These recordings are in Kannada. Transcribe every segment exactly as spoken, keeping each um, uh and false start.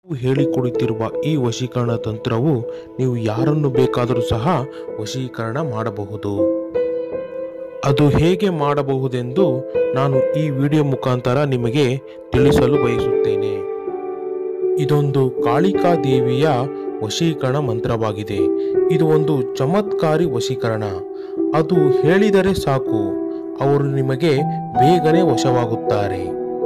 ನಾವು ಹೇಳಿಕೊಡುತ್ತಿರುವ ಈ ವಶೀಕರಣ ತಂತ್ರವು ನೀವು ಯಾರನ್ನು ಬೇಕಾದರೂ ಸಹ ವಶೀಕರಣ ಮಾಡಬಹುದು. ಅದು ಹೇಗೆ ಮಾಡಬಹುದೆಂದು ನಾನು ಈ ವಿಡಿಯೋ ಮುಖಾಂತರ ನಿಮಗೆ ತಿಳಿಸಲು ಬಯಸುತ್ತೇನೆ. ಇದೊಂದು ಕಾಳಿಕಾ ದೇವಿಯ ವಶೀಕರಣ ಮಂತ್ರವಾಗಿದೆ. ಇದು ಒಂದು ಚಮತ್ಕಾರಿ ವಶೀಕರಣ. ಅದು ಹೇಳಿದರೆ ಸಾಕು, ಅವರು ನಿಮಗೆ ಬೇಗನೆ ವಶವಾಗುತ್ತಾರೆ.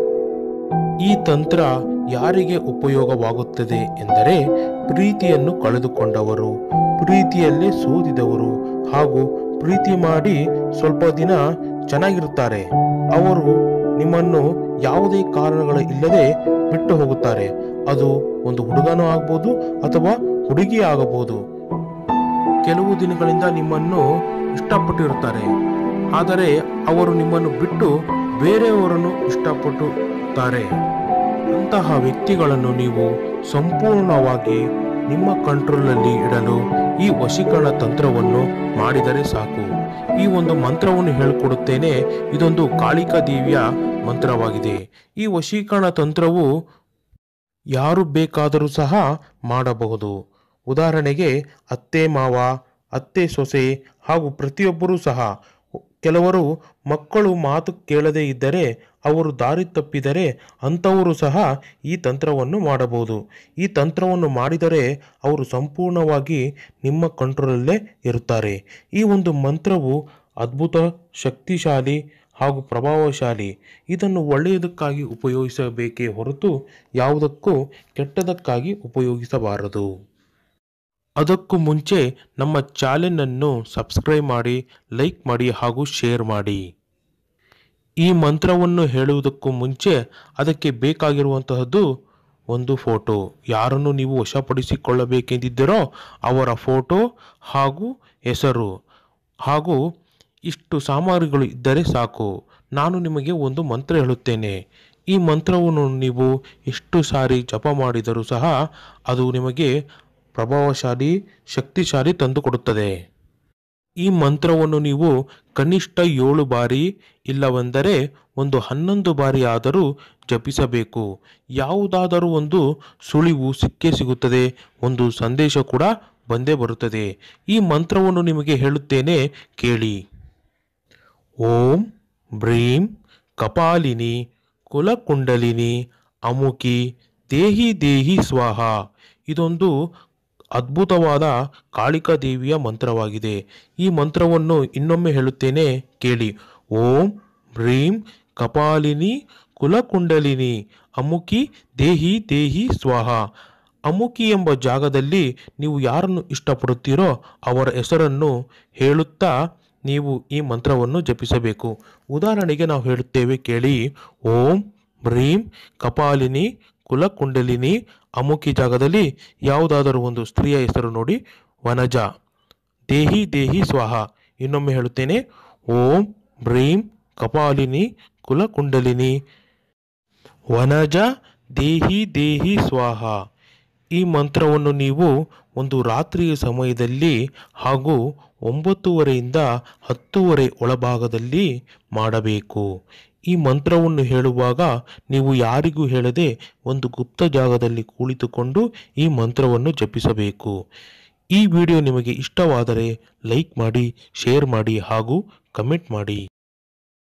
ಈ ತಂತ್ರ ಯಾರಿಗೆ ಉಪಯೋಗವಾಗುತ್ತದೆ ಎಂದರೆ ಪ್ರೀತಿಯನ್ನು ಕಳೆದುಕೊಂಡವರು, ಪ್ರೀತಿಯಲ್ಲೇ ಸೋತಿದವರು ಹಾಗೂ ಪ್ರೀತಿ ಮಾಡಿ ಸ್ವಲ್ಪ ದಿನ ಚೆನ್ನಾಗಿರುತ್ತಾರೆ. ಅವರು ನಿಮ್ಮನ್ನು ಯಾವುದೇ ಕಾರಣಗಳ ಇಲ್ಲದೆ ಬಿಟ್ಟು ಹೋಗುತ್ತಾರೆ. ಅದು ಒಂದು ಹುಡುಗನೂ ಆಗಬಹುದು ಅಥವಾ ಹುಡುಗಿ ಆಗಬಹುದು. ಕೆಲವು ದಿನಗಳಿಂದ ನಿಮ್ಮನ್ನು ಇಷ್ಟಪಟ್ಟಿರುತ್ತಾರೆ, ಆದರೆ ಅವರು ನಿಮ್ಮನ್ನು ಬಿಟ್ಟು ಬೇರೆಯವರನ್ನು ಇಷ್ಟಪಟ್ಟುತ್ತಾರೆ. ಅಂತಹ ವ್ಯಕ್ತಿಗಳನ್ನು ನೀವು ಸಂಪೂರ್ಣವಾಗಿ ನಿಮ್ಮ ಕಂಟ್ರೋಲ್ನಲ್ಲಿ ಇಡಲು ಈ ವಶೀಕರಣ ತಂತ್ರವನ್ನು ಮಾಡಿದರೆ ಸಾಕು. ಈ ಒಂದು ಮಂತ್ರವನ್ನು ಹೇಳಿಕೊಡುತ್ತೇನೆ. ಇದೊಂದು ಕಾಳಿಕಾ ದೇವಿಯ ಮಂತ್ರವಾಗಿದೆ. ಈ ವಶೀಕರಣ ತಂತ್ರವು ಯಾರು ಬೇಕಾದರೂ ಸಹ ಮಾಡಬಹುದು. ಉದಾಹರಣೆಗೆ ಅತ್ತೆ ಮಾವ, ಅತ್ತೆ ಸೊಸೆ ಹಾಗೂ ಪ್ರತಿಯೊಬ್ಬರೂ ಸಹ. ಕೆಲವರು ಮಕ್ಕಳು ಮಾತು ಕೇಳದೇ ಇದ್ದರೆ, ಅವರು ದಾರಿ ತಪ್ಪಿದರೆ ಅಂಥವರು ಸಹ ಈ ತಂತ್ರವನ್ನು ಮಾಡಬಹುದು. ಈ ತಂತ್ರವನ್ನು ಮಾಡಿದರೆ ಅವರು ಸಂಪೂರ್ಣವಾಗಿ ನಿಮ್ಮ ಕಂಟ್ರೋಲಲ್ಲೇ ಇರುತ್ತಾರೆ. ಈ ಒಂದು ಮಂತ್ರವು ಅದ್ಭುತ, ಶಕ್ತಿಶಾಲಿ ಹಾಗೂ ಪ್ರಭಾವಶಾಲಿ. ಇದನ್ನು ಒಳ್ಳೆಯದಕ್ಕಾಗಿ ಉಪಯೋಗಿಸಬೇಕೇ ಹೊರತು ಯಾವುದಕ್ಕೂ ಕೆಟ್ಟದಕ್ಕಾಗಿ ಉಪಯೋಗಿಸಬಾರದು. ಅದಕ್ಕೂ ಮುಂಚೆ ನಮ್ಮ ಚಾನೆಲನ್ನು ಸಬ್ಸ್ಕ್ರೈಬ್ ಮಾಡಿ, ಲೈಕ್ ಮಾಡಿ ಹಾಗೂ ಶೇರ್ ಮಾಡಿ. ಈ ಮಂತ್ರವನ್ನು ಹೇಳುವುದಕ್ಕೂ ಮುಂಚೆ ಅದಕ್ಕೆ ಬೇಕಾಗಿರುವಂತಹದ್ದು ಒಂದು ಫೋಟೋ. ಯಾರನ್ನು ನೀವು ವಶಪಡಿಸಿಕೊಳ್ಳಬೇಕೆಂದಿದ್ದೀರೋ ಅವರ ಫೋಟೋ ಹಾಗೂ ಹೆಸರು ಹಾಗೂ ಇಷ್ಟು ಸಾಮಗ್ರಿಗಳು ಇದ್ದರೆ ಸಾಕು. ನಾನು ನಿಮಗೆ ಒಂದು ಮಂತ್ರ ಹೇಳುತ್ತೇನೆ. ಈ ಮಂತ್ರವನ್ನು ನೀವು ಎಷ್ಟು ಸಾರಿ ಜಪ ಮಾಡಿದರೂ ಸಹ ಅದು ನಿಮಗೆ ಪ್ರಭಾವಶಾಲಿ, ಶಕ್ತಿಶಾಲಿ ತಂದುಕೊಡುತ್ತದೆ. ಈ ಮಂತ್ರವನ್ನು ನೀವು ಕನಿಷ್ಠ ಏಳು ಬಾರಿ ಇಲ್ಲವೆಂದರೆ ಒಂದು ಹನ್ನೊಂದು ಬಾರಿ ಆದರೂ ಜಪಿಸಬೇಕು. ಯಾವುದಾದರೂ ಒಂದು ಸುಳಿವು ಸಿಕ್ಕೇ ಸಿಗುತ್ತದೆ, ಒಂದು ಸಂದೇಶ ಕೂಡ ಬಂದೇ ಬರುತ್ತದೆ. ಈ ಮಂತ್ರವನ್ನು ನಿಮಗೆ ಹೇಳುತ್ತೇನೆ, ಕೇಳಿ. ಓಂ ಬ್ರೀಂ ಕಪಾಲಿನಿ ಕುಲಕುಂಡಲಿನಿ ಅಮುಕಿ ದೇಹಿ ದೇಹಿ ಸ್ವಾಹ. ಇದೊಂದು ಅದ್ಭುತವಾದ ಕಾಳಿಕಾ ದೇವಿಯ ಮಂತ್ರವಾಗಿದೆ. ಈ ಮಂತ್ರವನ್ನು ಇನ್ನೊಮ್ಮೆ ಹೇಳುತ್ತೇನೆ, ಕೇಳಿ. ಓಂ ಬ್ರೀಂ ಕಪಾಲಿನಿ ಕುಲಕುಂಡಲಿನಿ ಅಮುಕಿ ದೇಹಿ ದೇಹಿ ಸ್ವಾಹ. ಅಮುಕಿ ಎಂಬ ಜಾಗದಲ್ಲಿ ನೀವು ಯಾರನ್ನು ಇಷ್ಟಪಡುತ್ತೀರೋ ಅವರ ಹೆಸರನ್ನು ಹೇಳುತ್ತಾ ನೀವು ಈ ಮಂತ್ರವನ್ನು ಜಪಿಸಬೇಕು. ಉದಾಹರಣೆಗೆ ನಾವು ಹೇಳುತ್ತೇವೆ, ಕೇಳಿ. ಓಂ ಬ್ರೀಂ ಕಪಾಲಿನಿ ಕುಲಕುಂಡಲಿನಿ ಅಮುಕಿ ಜಾಗದಲ್ಲಿ ಯಾವುದಾದರೂ ಒಂದು ಸ್ತ್ರೀಯ ಹೆಸರು ನೋಡಿ, ವನಜ ದೇಹಿ ದೇಹಿ ಸ್ವಾಹ. ಇನ್ನೊಮ್ಮೆ ಹೇಳುತ್ತೇನೆ, ಓಂ ಬ್ರೀಂ ಕಪಾಲಿನಿ ಕುಲಕುಂಡಲಿನಿ ವನಜ ದೇಹಿ ದೇಹಿ ಸ್ವಾಹ. ಈ ಮಂತ್ರವನ್ನು ನೀವು ಒಂದು ರಾತ್ರಿಯ ಸಮಯದಲ್ಲಿ ಹಾಗೂ ಒಂಬತ್ತುವರೆಯಿಂದ ಹತ್ತುವರೆ ಒಳಭಾಗದಲ್ಲಿ ಮಾಡಬೇಕು. ಈ ಮಂತ್ರವನ್ನು ಹೇಳುವಾಗ ನೀವು ಯಾರಿಗೂ ಹೇಳದೆ ಒಂದು ಗುಪ್ತ ಜಾಗದಲ್ಲಿ ಕುಳಿತುಕೊಂಡು ಈ ಮಂತ್ರವನ್ನು ಜಪಿಸಬೇಕು. ಈ ವಿಡಿಯೋ ನಿಮಗೆ ಇಷ್ಟವಾದರೆ ಲೈಕ್ ಮಾಡಿ, ಶೇರ್ ಮಾಡಿ ಹಾಗೂ ಕಮೆಂಟ್ ಮಾಡಿ.